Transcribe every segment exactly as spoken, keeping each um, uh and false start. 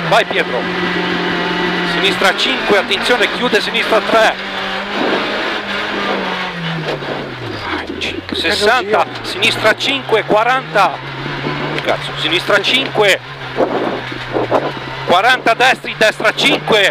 vai Pietro, sinistra cinque, attenzione, chiude sinistra tre, sessanta, sinistra cinque, quaranta, cazzo, sinistra cinque, quaranta destri, destra cinque,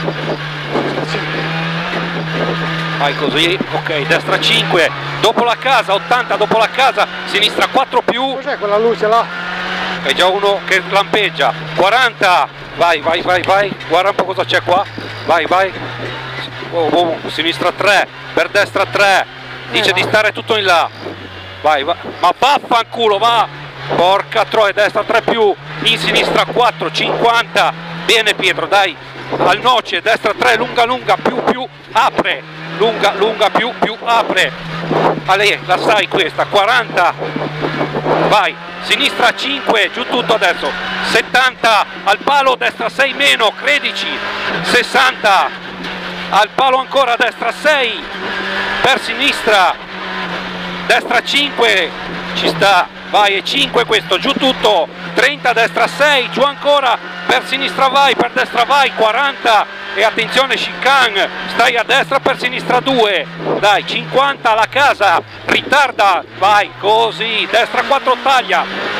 vai così, ok, destra cinque, dopo la casa, ottanta, dopo la casa, sinistra quattro più, cos'è quella luce là? è già uno che lampeggia, quaranta, vai, vai, vai, vai, guarda un po' cosa c'è qua, vai, vai, oh, oh, sinistra tre, per destra tre, dice eh, di stare tutto in là, vai, vai, ma vaffanculo, va, porca troia, destra tre più, in sinistra quattro, cinquanta, bene Pietro, dai, al noce, destra tre, lunga, lunga, più, più, apre, lunga, lunga, più, più, apre, Ale, la sai questa, quaranta, vai, sinistra cinque, giù tutto adesso, settanta, al palo, destra sei meno, credici, sessanta, al palo ancora, destra sei, per sinistra, destra cinque, ci sta, vai, e cinque questo, giù tutto, trenta, destra sei, giù ancora, per sinistra vai, per destra vai, quaranta, e attenzione chicane, stai a destra, per sinistra due, dai, cinquanta alla casa, ritarda, vai, così, destra quattro taglia,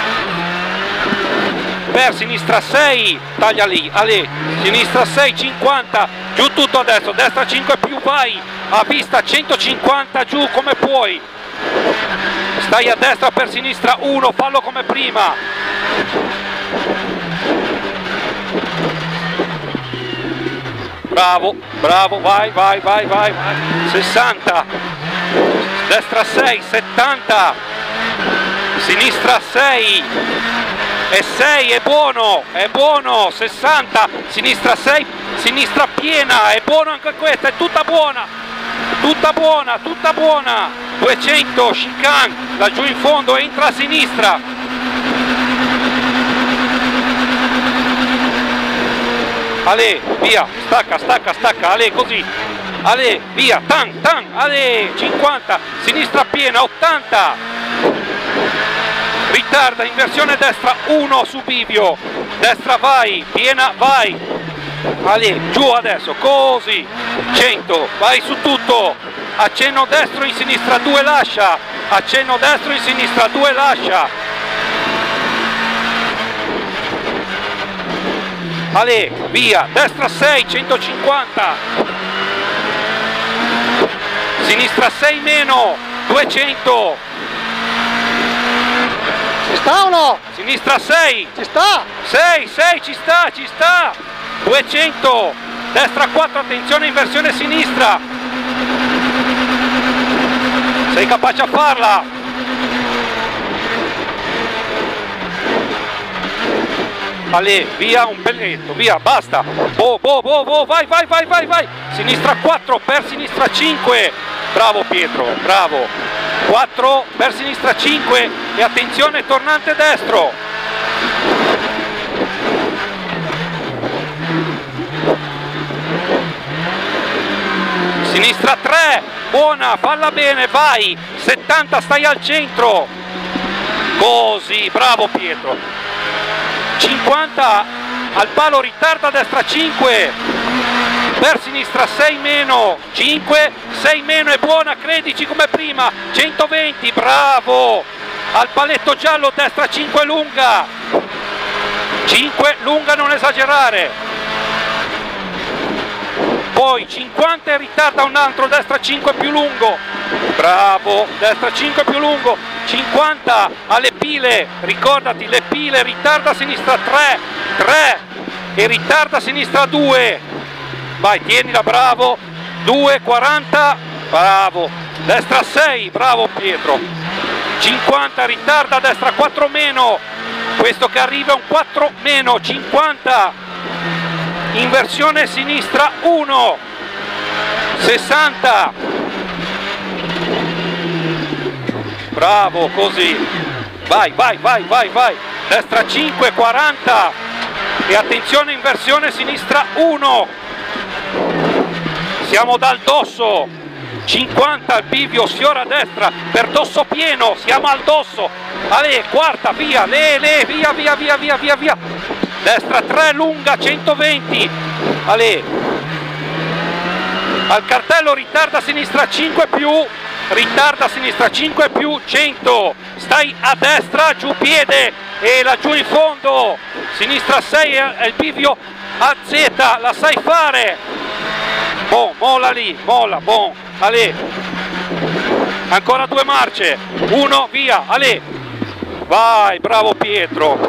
per sinistra sei, taglia lì, Ale, sinistra sei, cinquanta, giù tutto adesso, destra cinque più, vai, a vista, centocinquanta, giù come puoi, stai a destra, per sinistra uno, fallo come prima, bravo, bravo, vai, vai, vai, vai, sessanta, destra sei, settanta, sinistra sei, e sei, è buono, è buono, sessanta, sinistra sei, sinistra piena, è buono anche questa, è tutta buona, tutta buona, tutta buona, duecento, chicane, laggiù in fondo, entra a sinistra, Ale, via, stacca, stacca, stacca, Ale, così, Ale, via, tan, tan, Ale, cinquanta, sinistra piena, ottanta, ritarda, inversione destra, uno su bivio, destra vai, piena vai, Ale, giù adesso, così, cento, vai su tutto, accenno destro in sinistra due lascia, accenno destro in sinistra due lascia, Ale, via, destra sei, centocinquanta, sinistra sei meno, duecento, ci sta o no? Sinistra sei, ci sta, sei, sei, ci sta, ci sta, duecento, destra quattro, attenzione, inversione sinistra, sei capace a farla, Ale, via un pelletto, via, basta, boh, boh, boh, boh, vai, vai, vai, vai, vai, sinistra quattro, per sinistra cinque, bravo Pietro, bravo, quattro, per sinistra cinque, e attenzione, tornante destro, sinistra tre, buona, falla bene, vai, settanta, stai al centro, così, bravo Pietro, cinquanta, al palo, ritarda, destra cinque, per sinistra sei meno, cinque, sei meno, è buona, credici come prima, centoventi, bravo, al paletto giallo, destra cinque lunga, cinque lunga, non esagerare, poi cinquanta e ritarda un altro, destra cinque più lungo, bravo, destra cinque più lungo, cinquanta, alle pile, ricordati le pile, ritarda a sinistra tre, tre, e ritarda a sinistra due, vai, tienila, bravo, due, quaranta, bravo, destra sei, bravo Pietro, cinquanta, ritarda a destra quattro meno, questo che arriva è un quattro meno, cinquanta, inversione sinistra uno, sessanta, bravo, così, vai, vai, vai, vai, vai, destra cinque, quaranta, e attenzione, inversione sinistra uno, siamo dal dosso, cinquanta, al bivio, sfiora a destra, per dosso pieno, siamo al dosso, Ale, quarta, via, le, le, via, via, via, via, via, via, destra tre lunga centoventi, Ale, al cartello ritarda a sinistra cinque più, ritarda a sinistra cinque più, cento, stai a destra, giù piede e laggiù in fondo, sinistra sei è il bivio a Z, la sai fare, bon, molla lì, molla, bon, Ale, ancora due marce, uno, via, Ale, vai, bravo Pietro,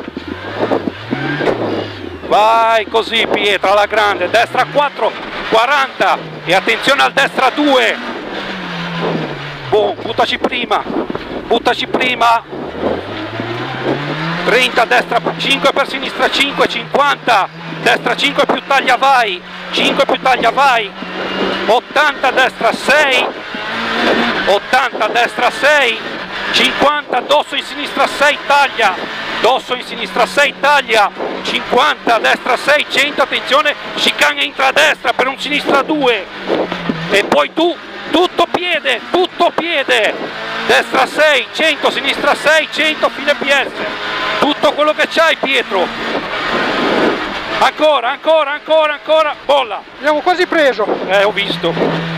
vai così Pietro, alla grande, destra quattro, quaranta e attenzione al destra due, boh, buttaci prima, buttaci prima, trenta, destra cinque per sinistra cinque, cinquanta, destra cinque più taglia vai, cinque più taglia vai, ottanta destra sei, ottanta destra sei, cinquanta dosso in sinistra sei taglia, dosso in sinistra sei taglia, cinquanta destra sei, cento, attenzione, chicane entra a destra per un sinistra due e poi tu, tutto piede, tutto piede, destra sei, cento, sinistra sei, cento, fine P S, tutto quello che c'hai Pietro, ancora, ancora, ancora, ancora, bolla, Abbiamo quasi preso. eh ho visto.